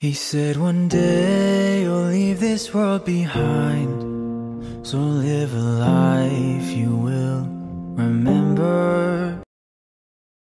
He said one day you'll leave this world behind, so live a life you will